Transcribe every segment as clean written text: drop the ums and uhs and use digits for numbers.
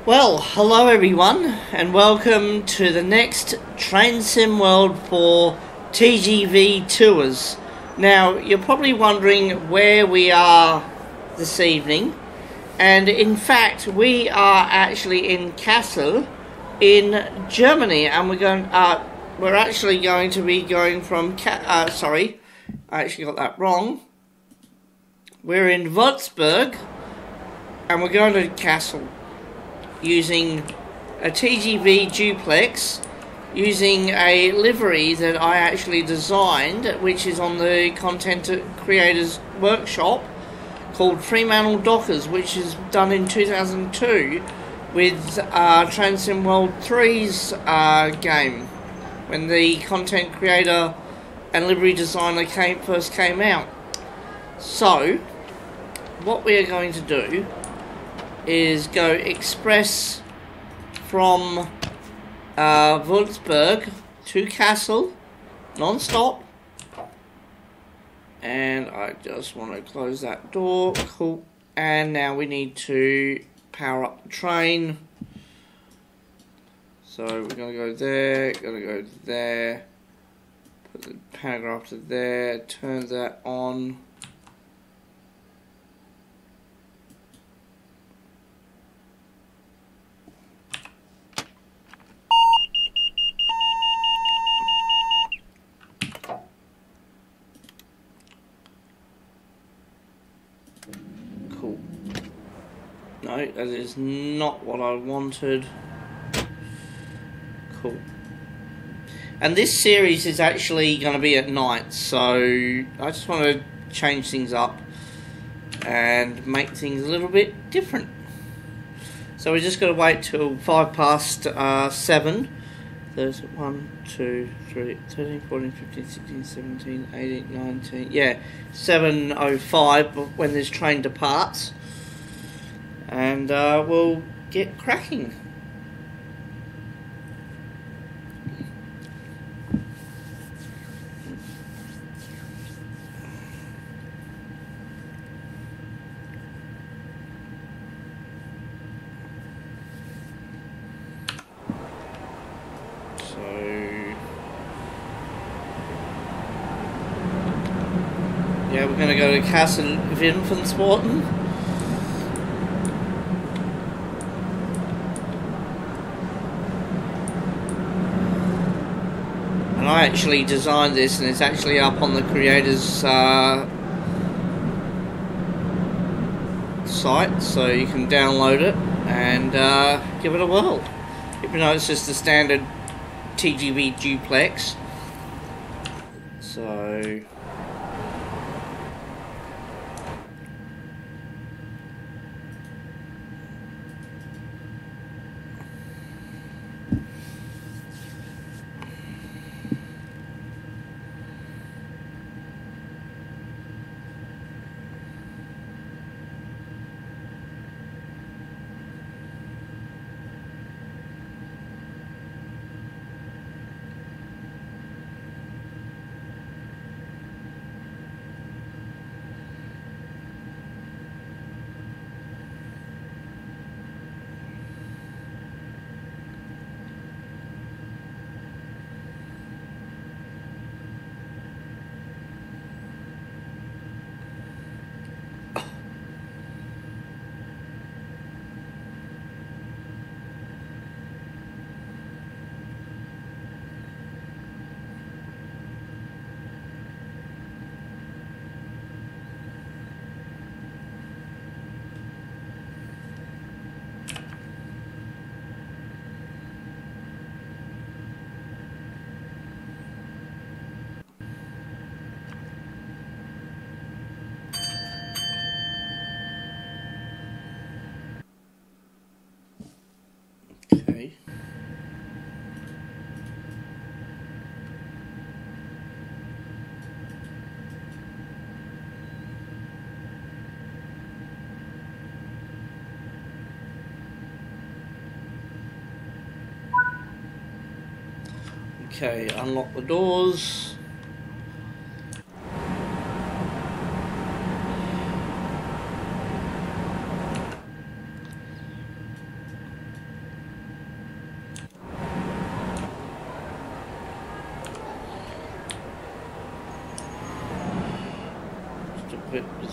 Well, hello everyone, and welcome to the next Train Sim World for TGV Tours. Now, you're probably wondering where we are this evening, and in fact, we are actually in Kassel, in Germany, and we're actually going to be going from sorry, I actually got that wrong. We're in Wurzburg, and we're going to Kassel, using a TGV Duplex, using a livery that I actually designed, which is on the content creators workshop called Fremantle Dockers, which is done in 2002 with Train Sim World 3's game, when the content creator and livery designer first came out. So what we are going to do is go express from Wurzburg to Kassel, non-stop. And I just want to close that door. Cool. And now we need to power up the train. So we're going to go there, going to go there, put the paragraph to there, turn that on. Cool. No, that is not what I wanted. Cool. And this series is actually going to be at night, so I just want to change things up and make things a little bit different. So we just got to wait till 7:05. There's 1, 2, 3, 13, 14, 15, 16, 17, 18, 19, yeah, 7:05 when this train departs, and we'll get cracking. Yeah, we're going to go to Kassel Winfensporten. And I actually designed this, and it's actually up on the creator's site, so you can download it and give it a whirl. Even though it's just the standard TGV Duplex. So okay. Okay, unlock the doors.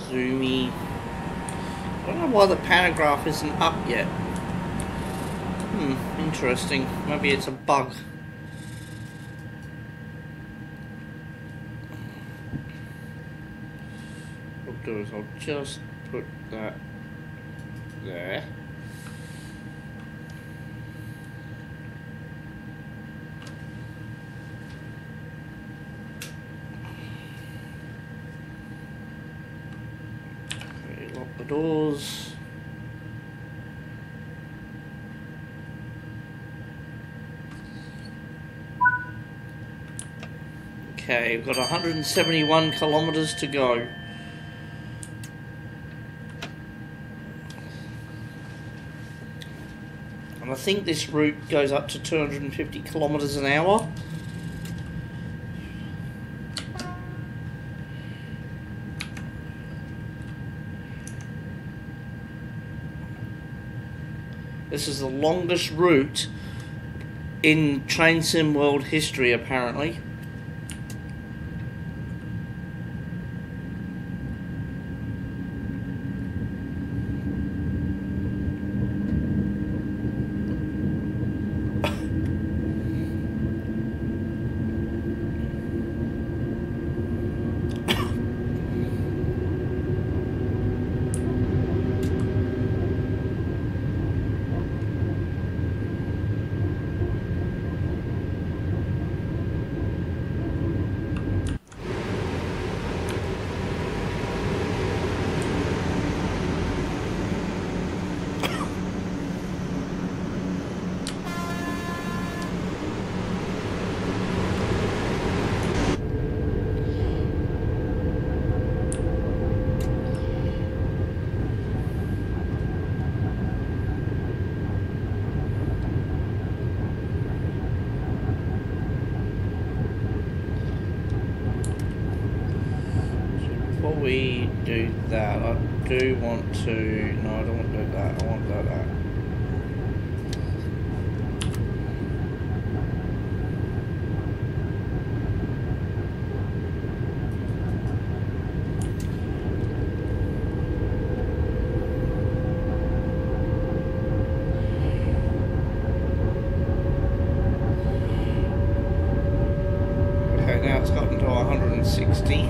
zoomy. I don't know why the pantograph isn't up yet. Interesting. Maybe it's a bug. What I'll do is I'll just put that there. Okay, lock the doors. Okay, we've got 171 kilometers to go. And I think this route goes up to 250 kilometers an hour. This is the longest route in Train Sim World history, apparently. We do that. I do want to. No, I don't want to do that. I want to do that. Okay, now it's gotten to 160.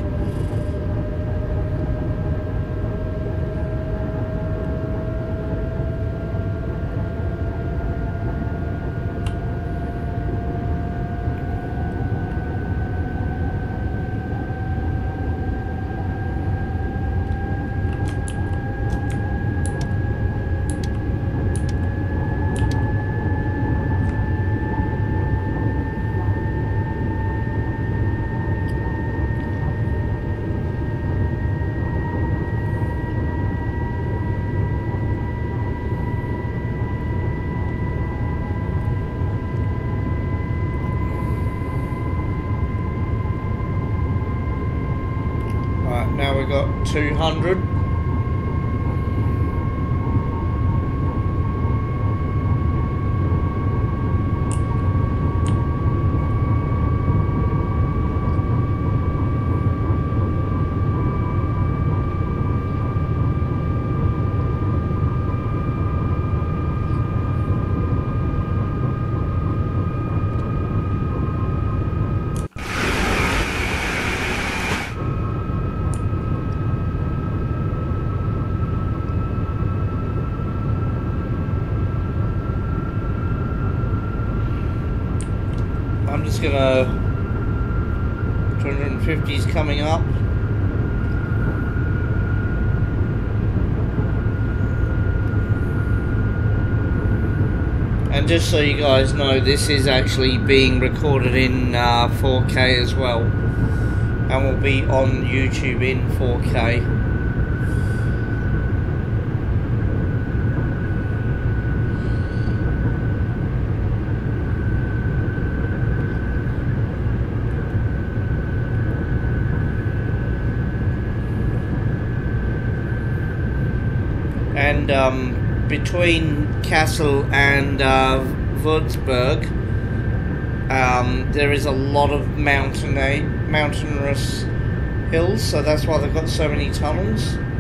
Now we've got 200. I'm just gonna 250 is coming up. And just so you guys know, this is actually being recorded in 4K as well, and will be on YouTube in 4K. And between Kassel and Wurzburg, there is a lot of mountainous hills, so that's why they've got so many tunnels.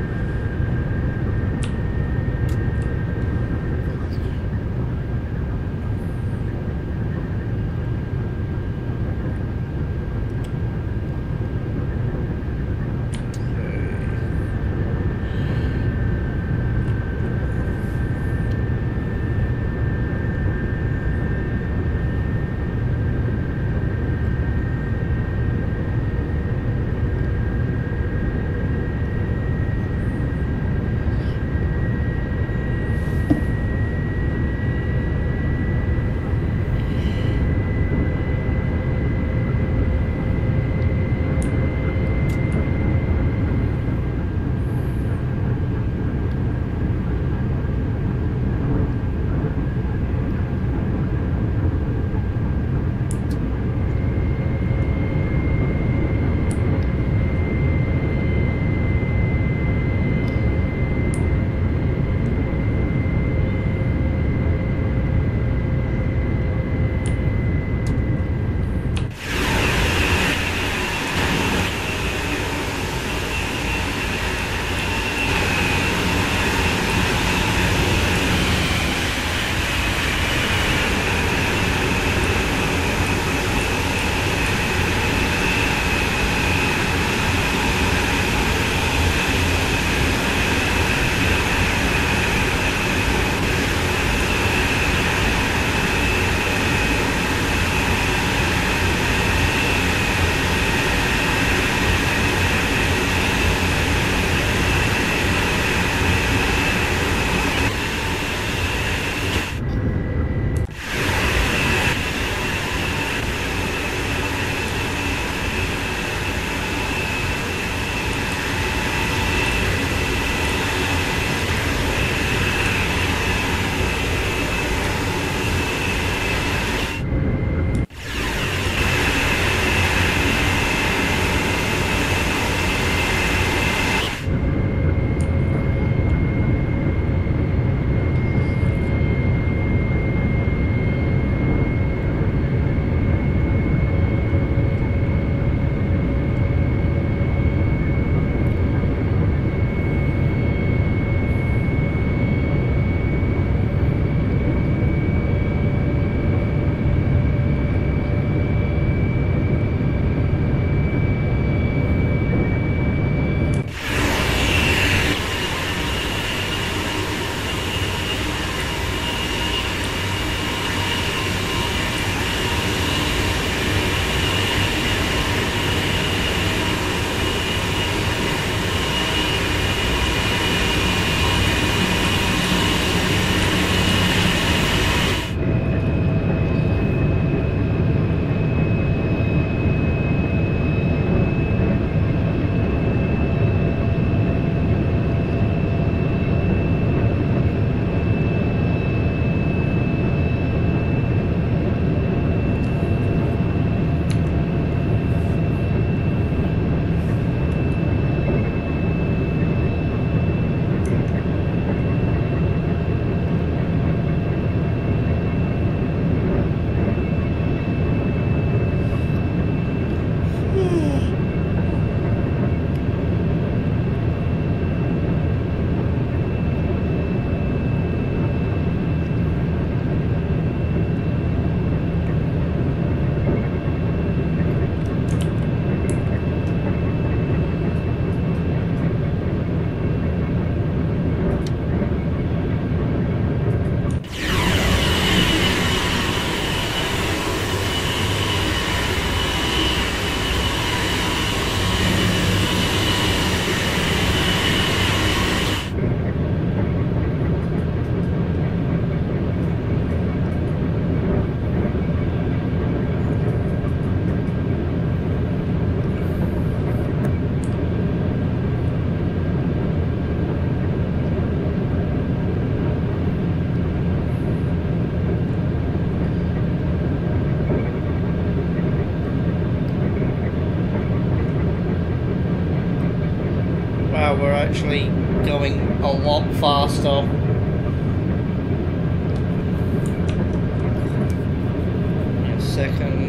actually going a lot faster. A second.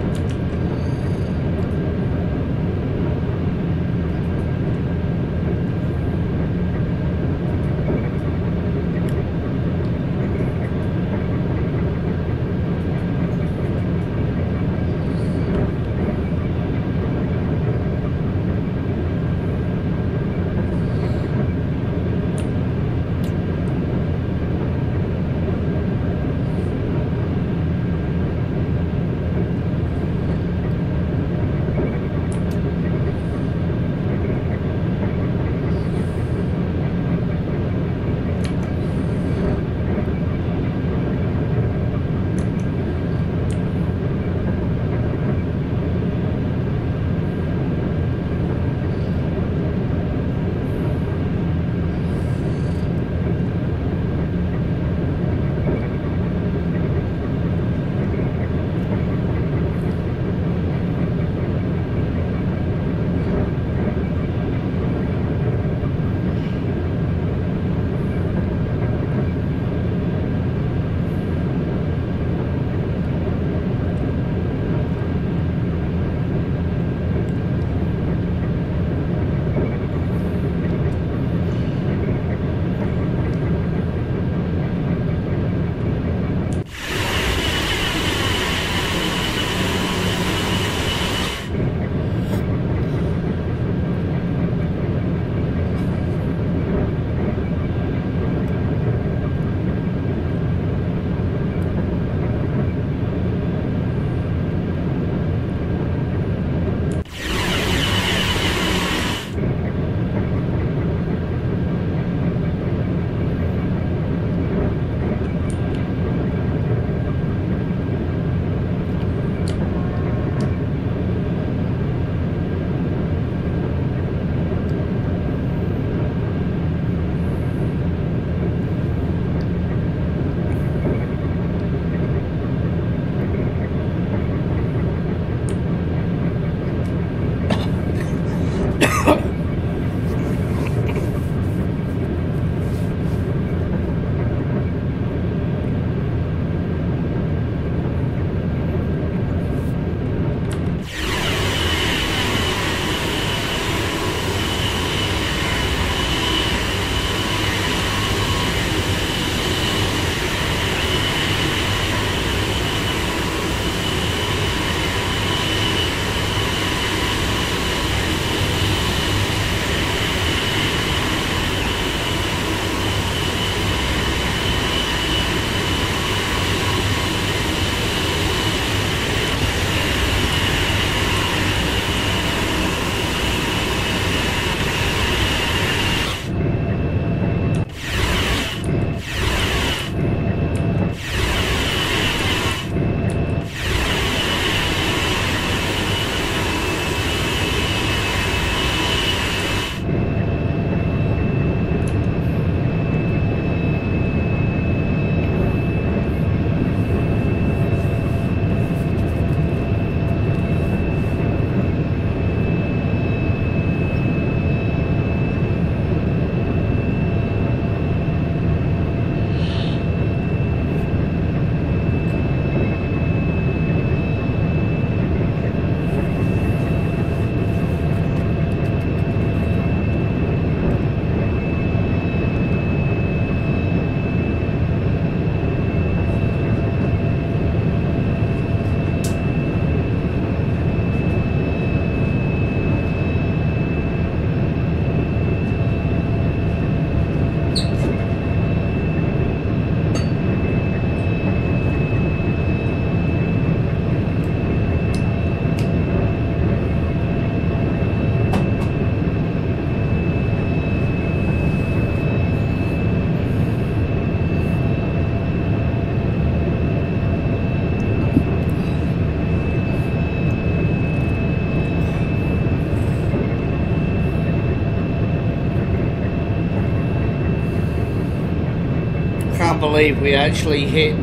believe we actually hit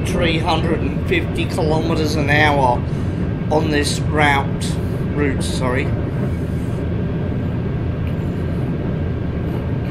350 kilometers an hour on this route, sorry.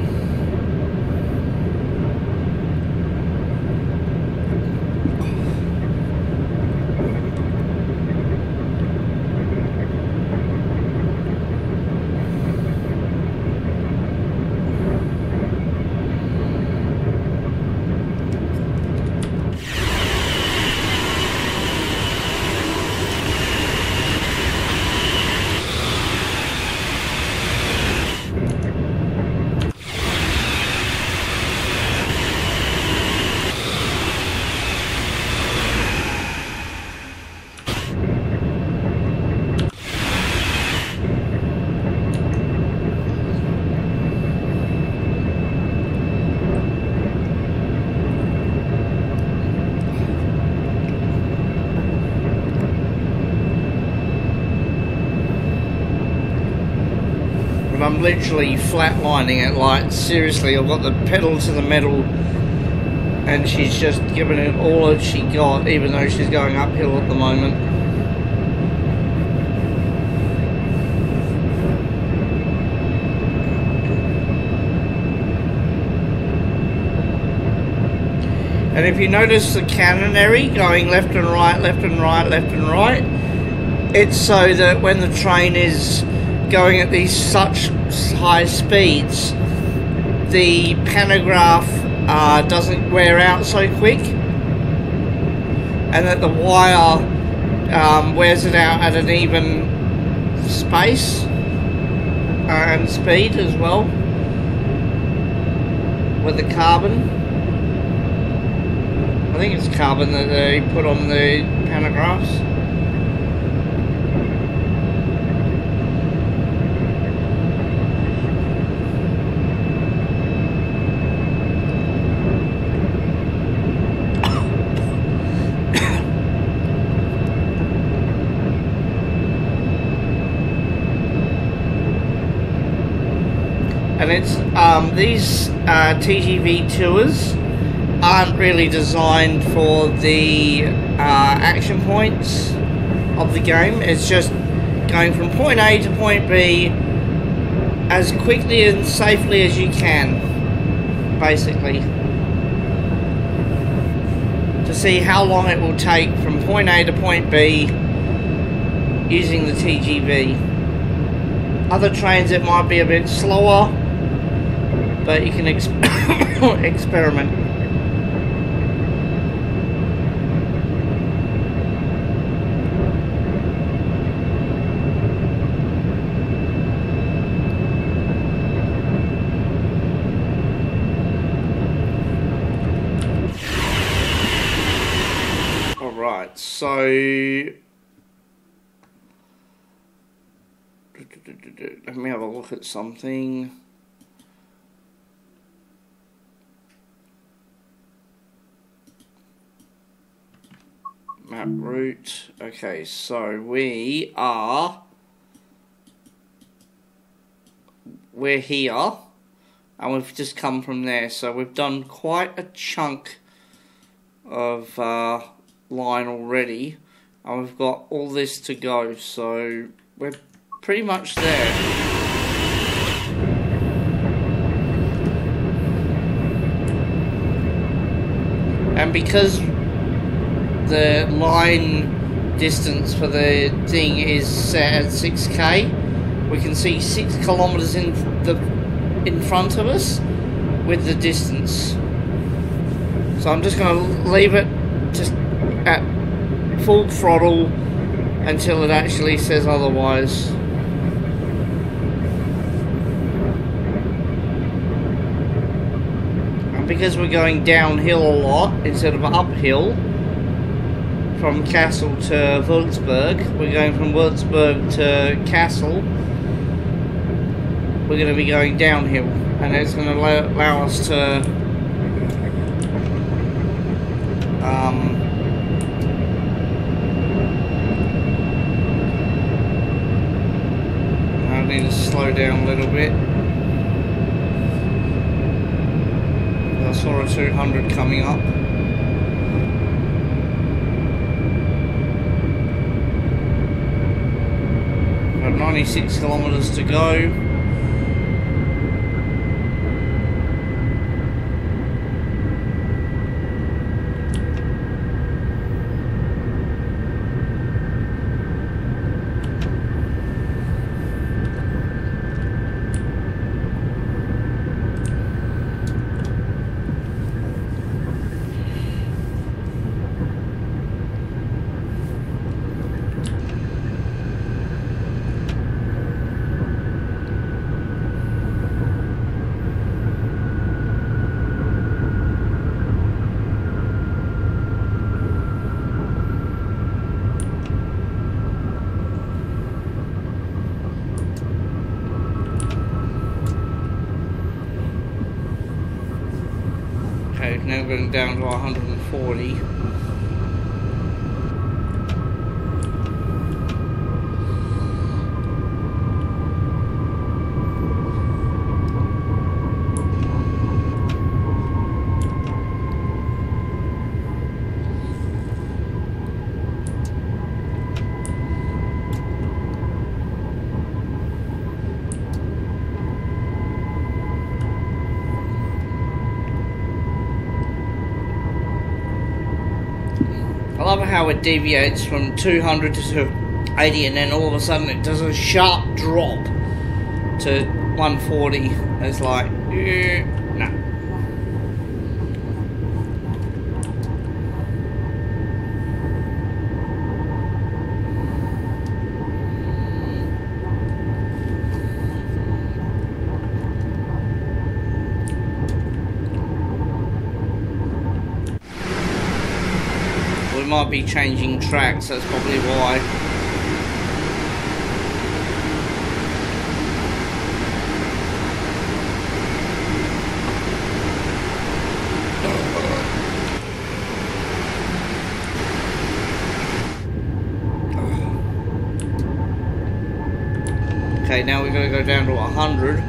I'm literally flatlining it, like seriously. I've got the pedal to the metal and she's just giving it all that she got, even though she's going uphill at the moment. And if you notice the canonary going left and right, left and right, left and right, it's so that when the train is going at these such high speeds, the pantograph doesn't wear out so quick, and that the wire wears it out at an even space and speed as well with the carbon. I think it's carbon that they put on the pantographs. And it's these TGV tours aren't really designed for the action points of the game. It's just going from point A to point B as quickly and safely as you can, basically, to see how long it will take from point A to point B using the TGV. Other trains it might be a bit slower, but you can experiment. Alright, so let me have a look at something. Map route. Okay, so we're here, and we've just come from there. So we've done quite a chunk of line already, and we've got all this to go. So we're pretty much there. And because the line distance for the thing is set at 6k, we can see 6 kilometers in front of us with the distance. So I'm just going to leave it just at full throttle until it actually says otherwise. And because we're going downhill a lot instead of uphill, from Kassel to Wurzburg, we're going from Wurzburg to Kassel, we're going to be going downhill, and it's going to allow us to I need to slow down a little bit. I saw a 200 coming up. Got 96 kilometers to go. Okay, now going down to 140. I love how it deviates from 200 to 280 and then all of a sudden it does a sharp drop to 140. It's like, nah. Might be changing tracks, that's probably why. Okay, now we're going to go down to 100.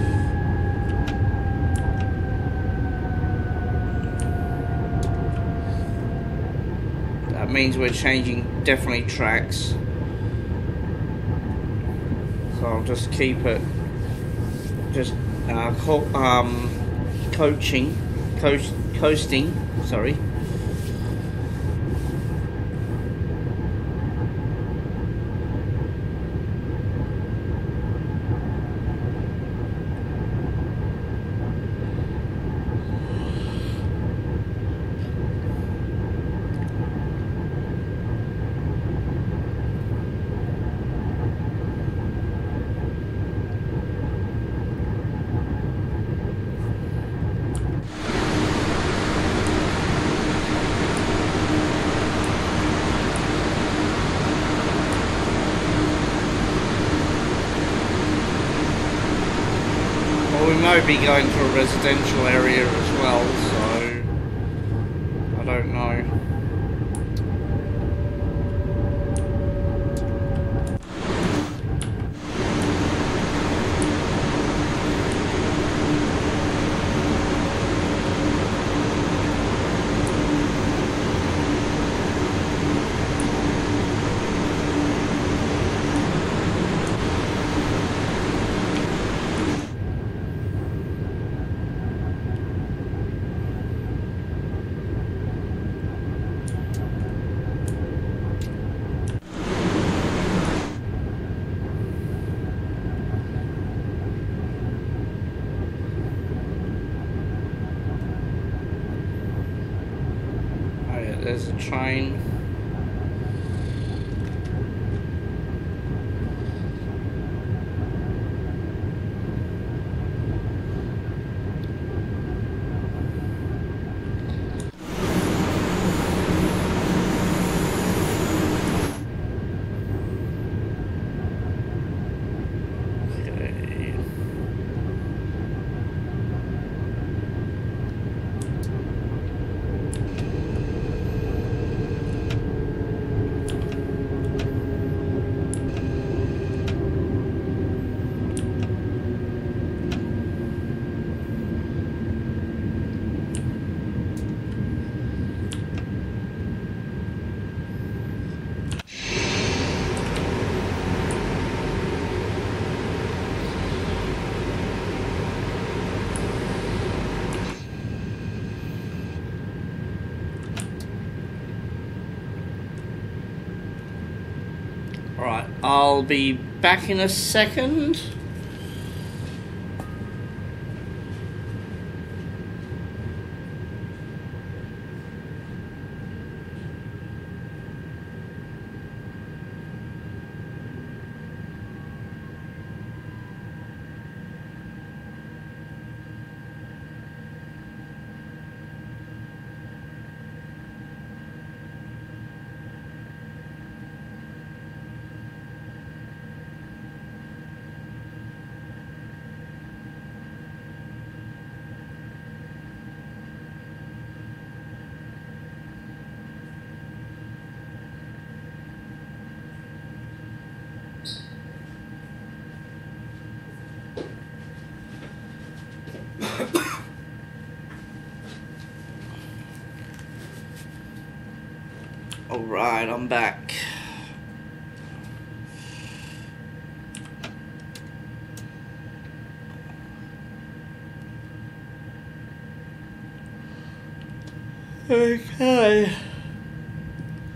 Means we're changing definitely tracks, so I'll just keep it just coasting, sorry. We might be going to a residential area as well, so I don't know. There's a train. Alright, I'll be back in a second. Alright, I'm back. Okay.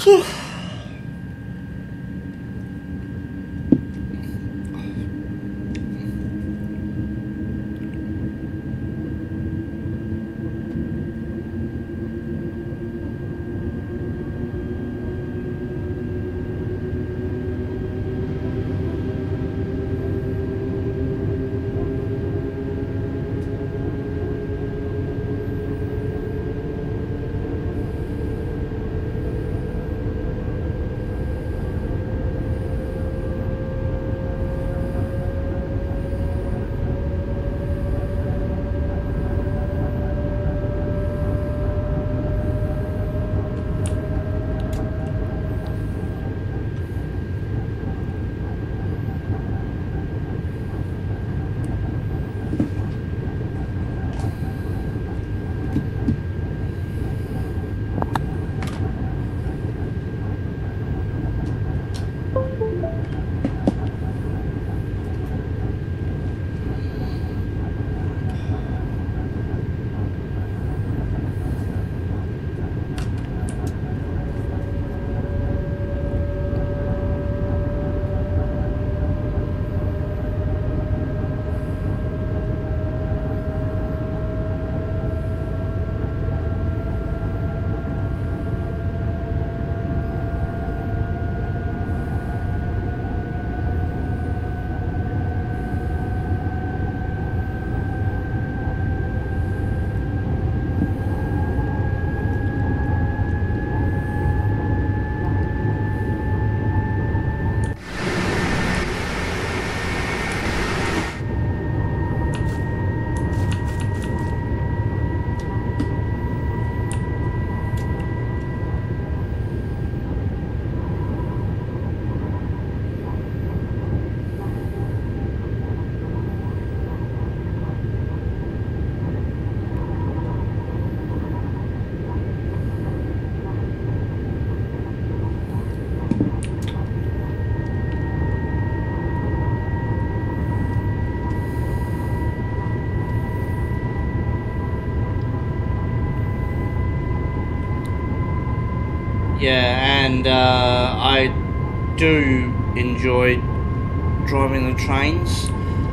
Yeah, and I do enjoy driving the trains.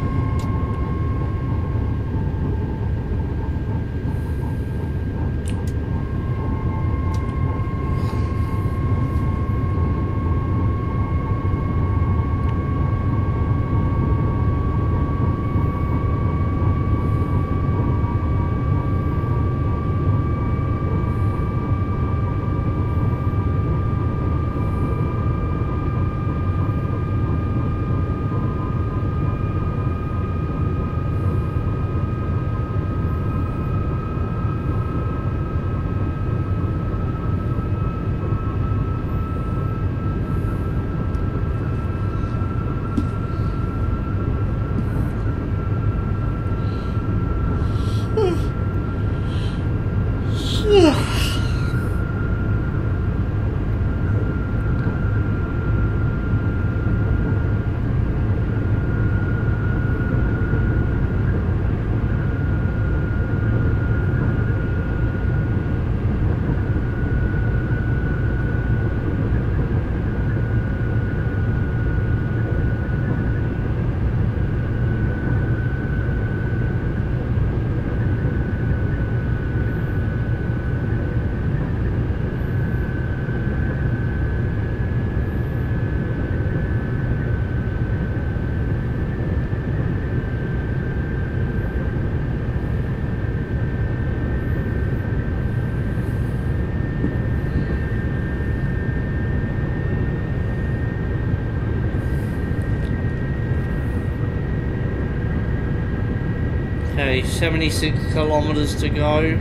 Okay, 76 kilometers to go.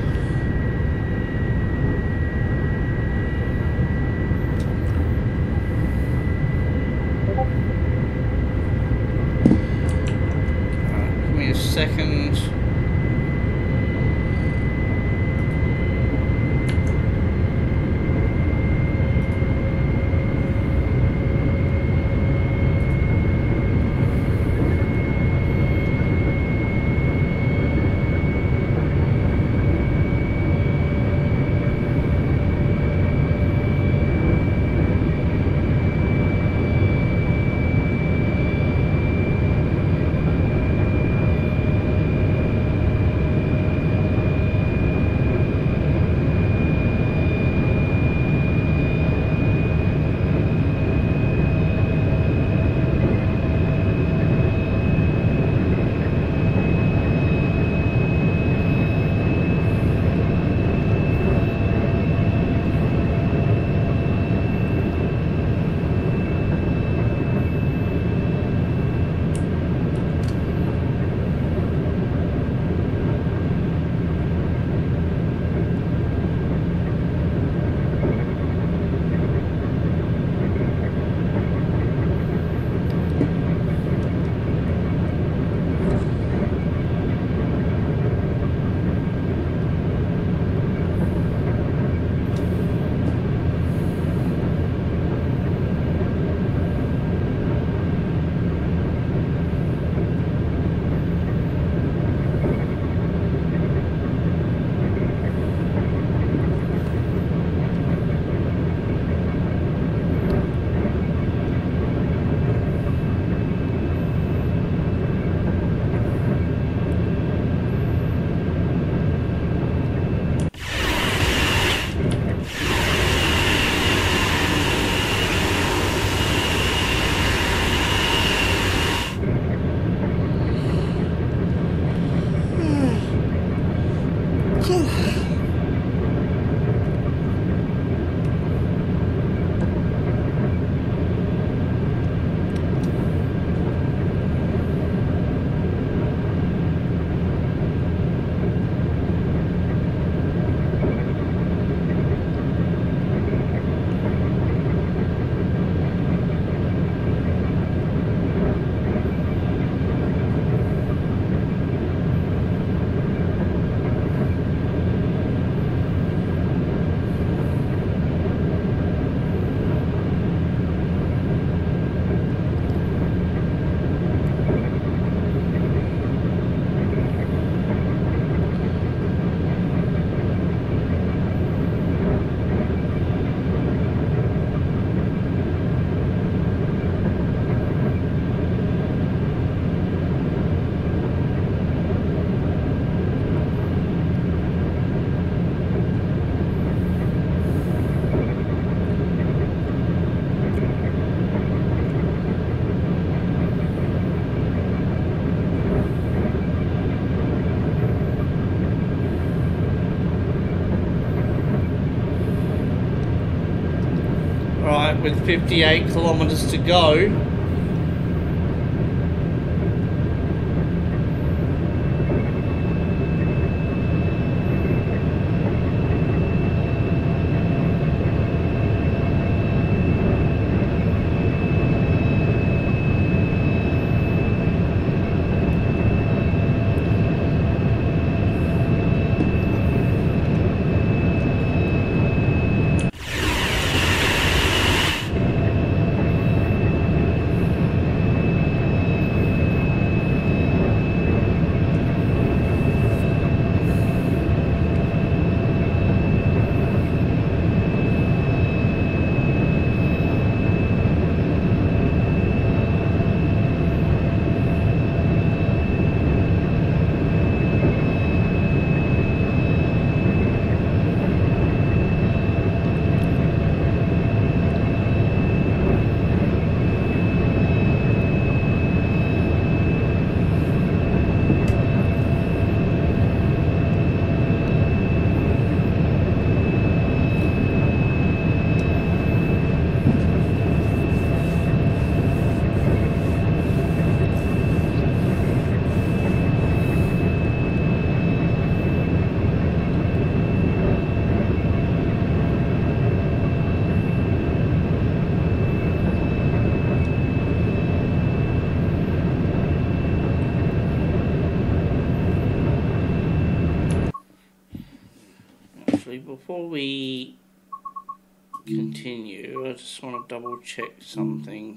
Give me a second. with 58 kilometers to go. Before we continue, I just want to double check something.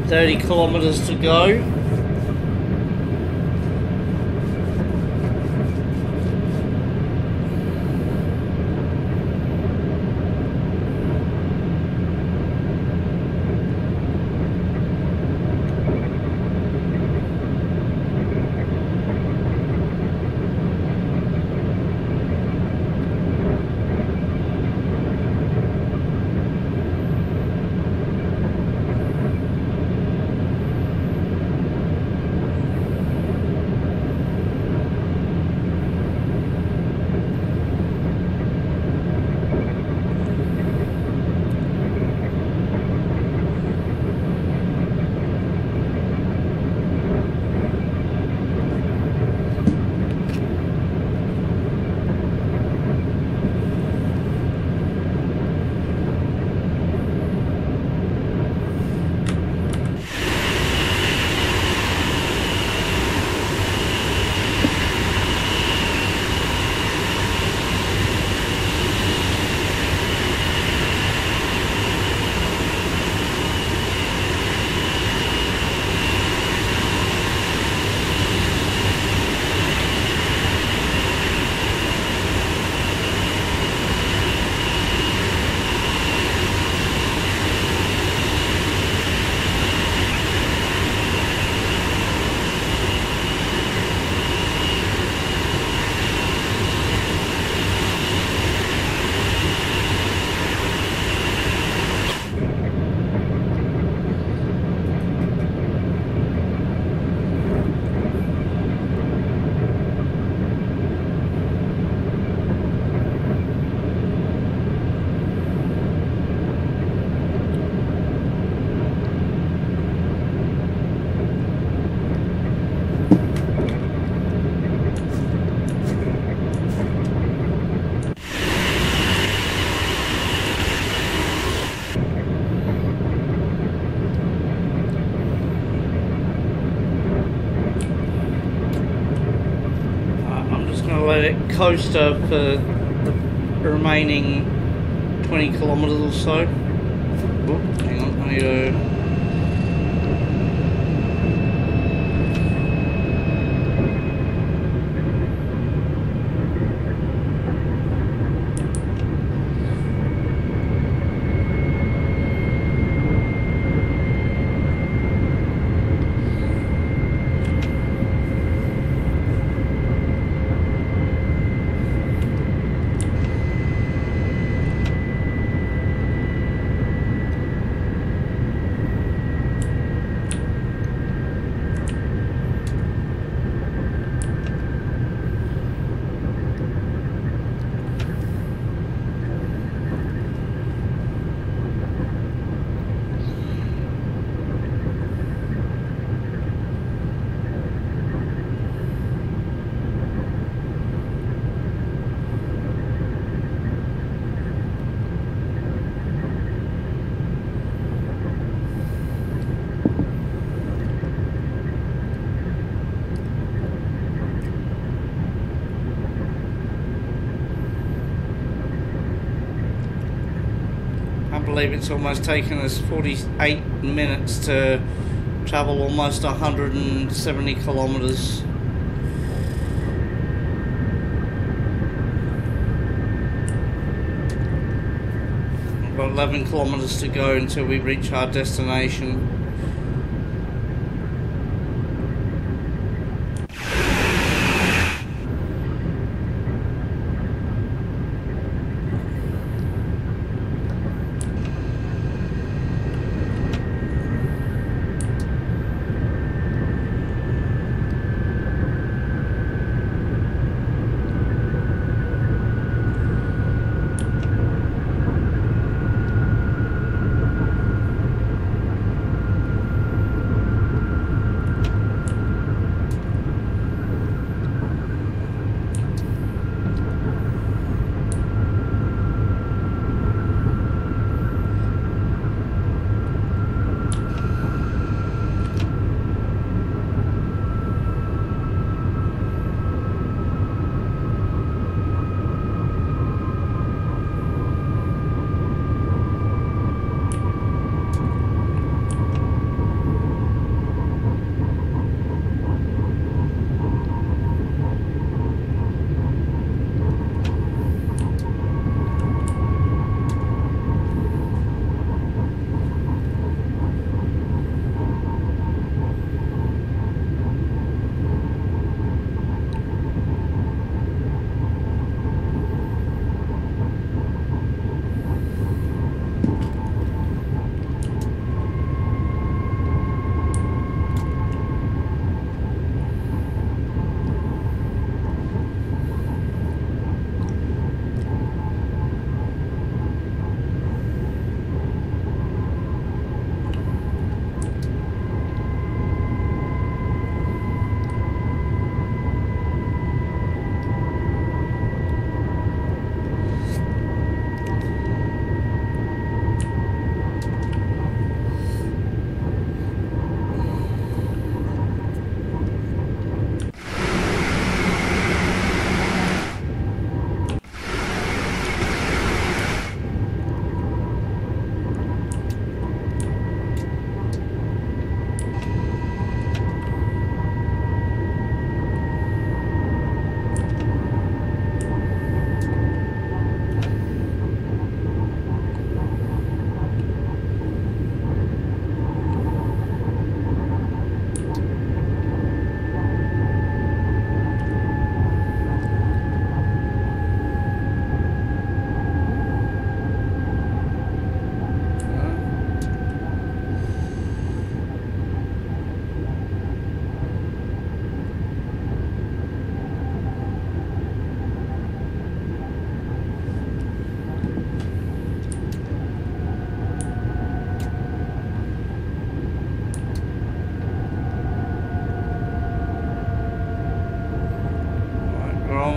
30 kilometers to go. Let it coaster for the remaining 20 kilometers or so. Oh, hang on, I need to... I believe it's almost taken us 48 minutes to travel almost 170 kilometers. We've got 11 kilometers to go until we reach our destination.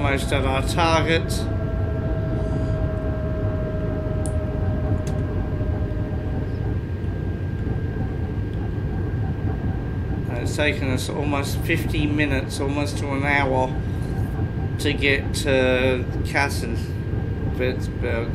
almost at our target. It's taken us almost 50 minutes, almost to an hour, to get to Kassel, Wurzburg.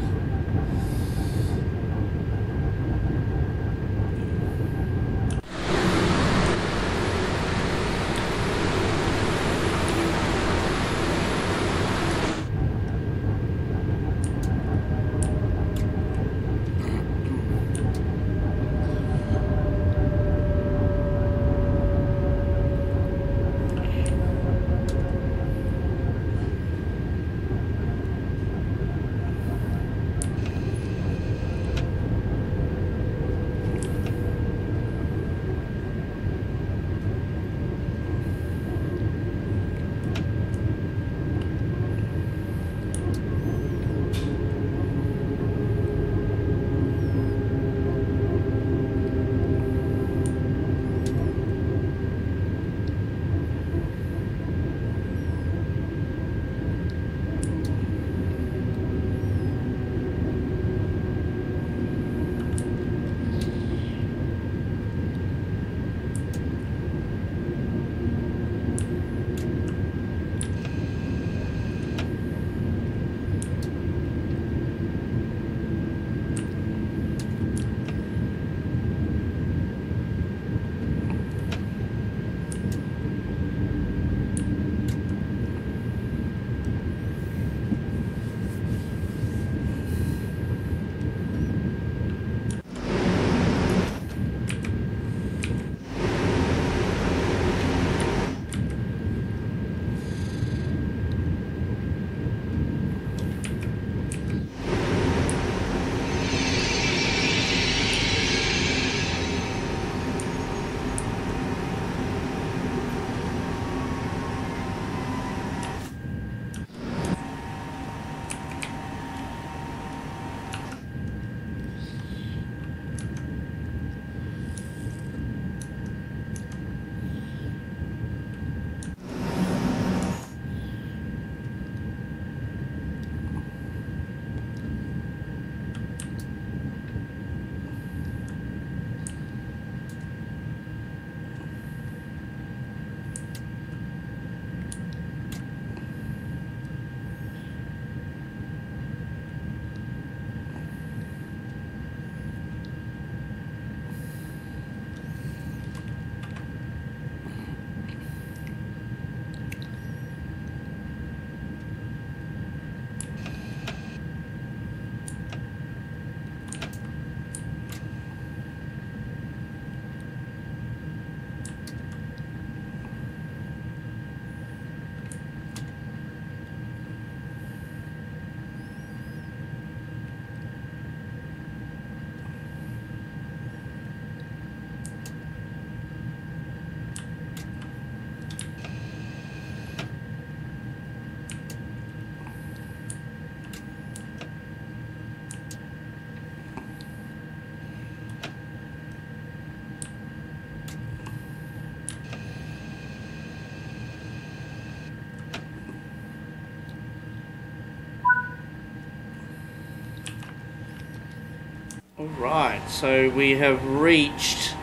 Alright, so we have reached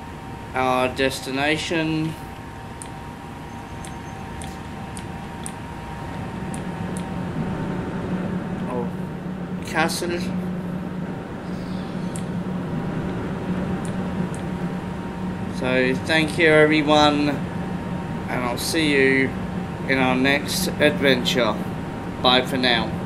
our destination. Of Kassel. So thank you everyone, and I'll see you in our next adventure. Bye for now.